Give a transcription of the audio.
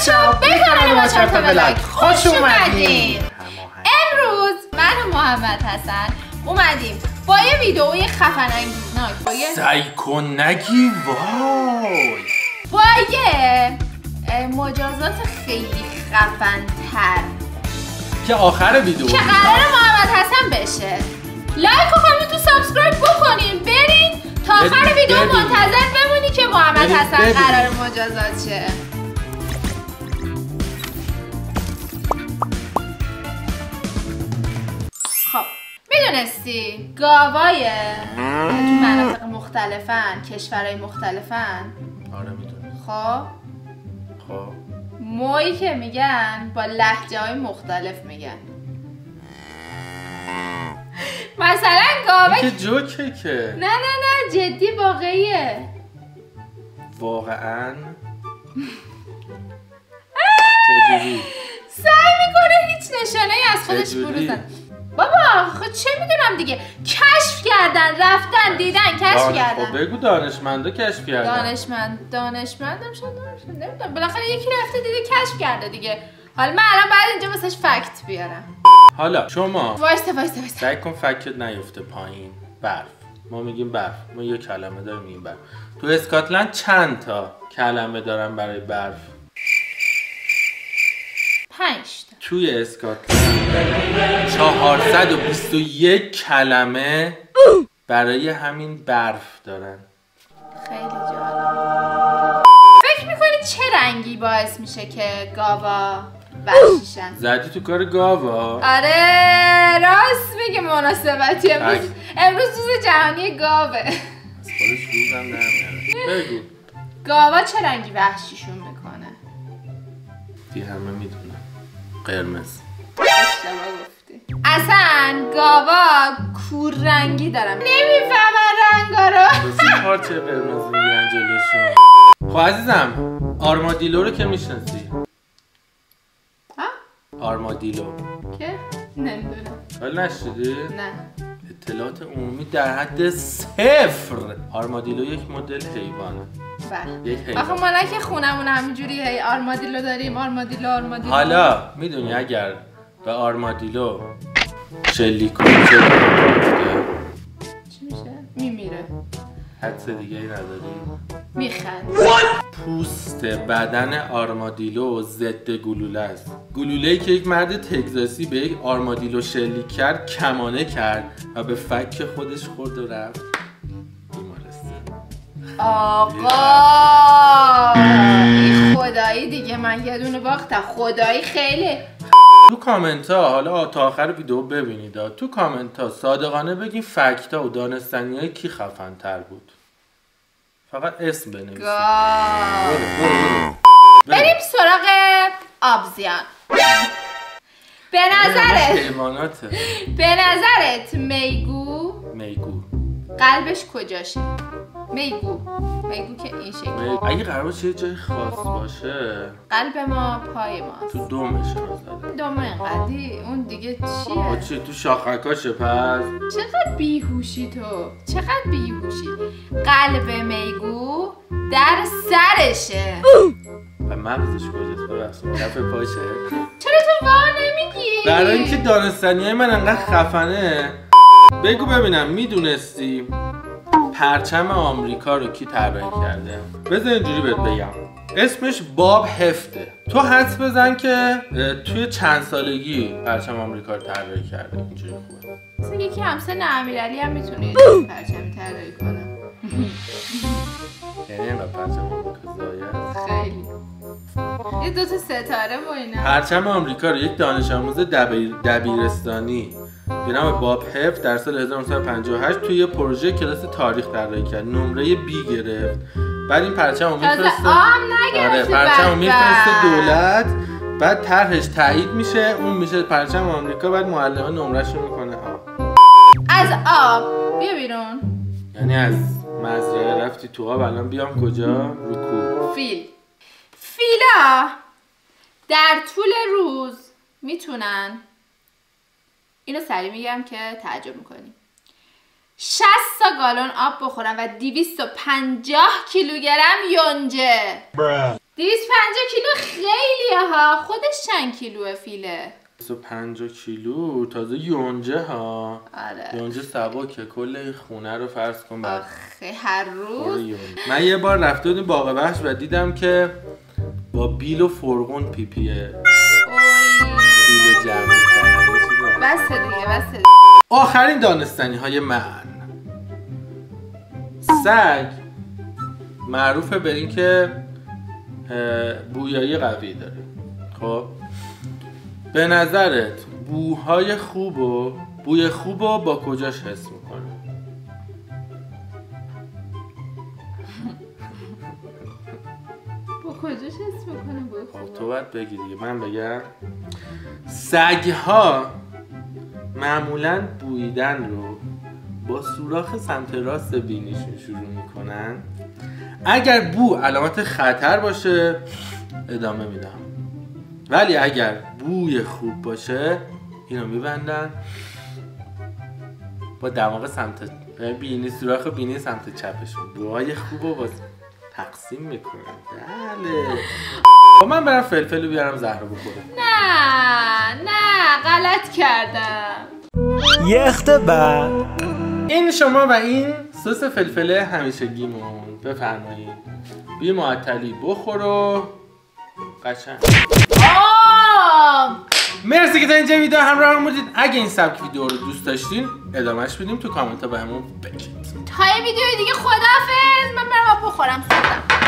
بچه‌ها به کانال ما چهار تا بلاک خوش اومدین. امروز من و محمد حسن اومدیم با یه ویدئوی خفن انگیزناک سعی کن نگی وای با یه مجازات خیلی خفن تر که آخر ویدئو که قرار محمد حسن بشه. لایک و کامنت و سابسکرایب بکنین، برین تا آخر ویدئو منتظر بمونی که محمد حسن قرار مجازات شه. خب میدونستی گاوای تو مناطق مختلفن، کشورهای مختلفن؟ آره میدونم. خب مویی که میگن با لهجه های مختلف میگن. مثلا گاوه که جوکه که نه جدی واقعیه. واقعا سعی میکنه هیچ نشانه ای از خودش بروزن. بابا خود چه میدونم دیگه، کشف کردن، رفتن دیدن کشف کردن. خب بگو دانشمندا کشف کردن. دانشمندم نمیدونم، بالاخره یکی رفته دیده کشف کرده دیگه. حالا من الان بعد اینجا واسش فکت بیارم. حالا شما وایسته سعی کن فکت نیفته پایین. برف، ما میگیم برف، ما یه کلمه داریم میگیم برف. تو اسکاتلند چند تا کلمه دارن برای برف؟ 5 تا. توی اسکاتلند 421 کلمه برای همین برف دارن. خیلی جالب. فکر میکنی چه رنگی باعث میشه که گاوا وحشیشن؟ زدی تو کار گاوا؟ آره راست میگه، مناسبتی امروز روز جهانی گاوه. خودش روزم نمیاره. بگو گاوا چه رنگی وحشیشون میکنه؟ دی همه میدونن قرمز. اشتباه گفتی. اصلا گاوا کور رنگی دارم، نمیفهمن رنگا رو. بسی پارچه قرمز میگیرن جلوشون. خب عزیزم آرمادیلو رو که میشناسی؟ ها؟ آرمادیلو که؟ نمیدونم. حال نشدی؟ نه. اطلاعات عمومی در حد 0. آرمادیلو یک مدل حیوانه. بله. یک حیوان. آخه ما نه که خونمون همینجوری هی آرمادیلو داریم، آرمادیلو. حالا میدونی اگر به آرمادیلو شلیک کنی چی میشه؟ میمیره. حدس دیگه ای نداری؟ میخند. پوست بدن آرمادیلو ضد گلوله است. گلوله‌ای که یک مرد تگزاسی به یک آرمادیلو شلیک کرد کمانه کرد و به فک خودش خورد و رفت بیمارستان. آقا این خدایی دیگه، من یه دونه باختم. خدایی خیلی. تو کامنت ها، حالا تا آخر ویدیو ببینید، تو کامنت ها صادقانه بگین فکت ها و دانستنی های کی خفن تر بود. فقط اسم بنویسید. بریم سراغ آبزیان. به نظرت میگو قلبش کجاشه؟ میگو که این شکلی. اگه قرار باشه یه جای خاص باشه، قلب ما پای ماست. تو دومش رو دوم اینقدی اون دیگه چیه؟ چی تو شاخکاشه؟ پس چقدر بیهوشی تو، چقدر بیهوشی. قلب میگو در سرشه. و مغزش کجاست؟ ببخشید کف پاشه. چرا تو وا نمیگی؟ برای اینکه دانستنی های من انقدر خفنه. بگو ببینم میدونستی پرچم آمریکا رو کی طراحی کرده؟ بذار اینجوری بهت بگم، اسمش باب هفته. تو حدس بزن که توی چند سالگی پرچم آمریکا رو طراحی کرده. اینجوری خوبه. مثلا یکی همسن امیرعلی هم میتونه پرچمی طراحی کنه. یعنی اینقدر پرچم آمریکا زایه خیلی. یه 2 تا ستاره با اینا. پرچم آمریکا رو یک دانش آموز دبیرستانی به نام باب هفت در سال 1958 توی یه پروژه کلاس تاریخ طراحی کرد. نمره B گرفت. بعد این پرچم رو میفرسته دولت. بعد طرحش تایید میشه، اون میشه پرچم آمریکا. بعد معلمه نمره‌شو میکنه از آب بیا بیرون. یعنی از مزرعه رفتی تو آب، الان بیام کجا؟ رکوب. فیلا در طول روز میتونن، اینو سریع میگم که تعجب میکنیم، 60 تا گالون آب بخورن و 250 کیلوگرم یونجه. 250 کیلو خیلی ها. خودش چند کیلوه فیله؟ 25 کیلو. تازه یونجه ها. آره. یونجه سبکه. کل خونه رو فرض کن بعد. آخه هر روز. من یه بار رفته بودیم باغ وحش و دیدم که با بیل و فرغون پیپیه. بیل و جمع کردن. بسه دیگه. آخرین دانستنی های من. سگ معروفه بر این که بویایی قوی داره. خب به نظرت بوی خوبو با کجاش حس میکنه؟ با کجاش حس میکنه بوی خوبو؟ تو باید بگی دیگه. من بگم. سگ‌ها معمولاً بویدن رو با سوراخ سمت راست بینیشون شروع میکنن. اگر بو علامت خطر باشه ادامه میدم، ولی اگر بوی خوب باشه اینو میبندن با دماغ سمت بینی، سوراخ بینی سمت چپشون. بوهای خوبو با تقسیم میکنن. بله. من برم فلفل بیارم زهرا بخوره. نه غلط کردم. یه اختبار. این شما و این سس فلفل همیشگیمون. بفرمایید بی معطلی بخور و قشنگ. مرسی که تا اینجا ویدیو همراه بودید. اگه این سبک ویدیو رو دوست داشتین ادامهش بدیم تو کامنت ها بهمون بگید. تا یه ویدیو دیگه خداحافظ. من برم بخورم.